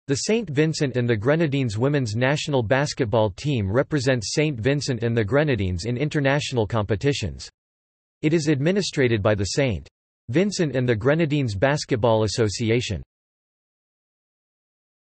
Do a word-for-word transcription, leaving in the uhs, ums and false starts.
The Saint Vincent and the Grenadines women's national basketball team represents Saint Vincent and the Grenadines in international competitions. It is administrated by the Saint Vincent and the Grenadines Basketball Association.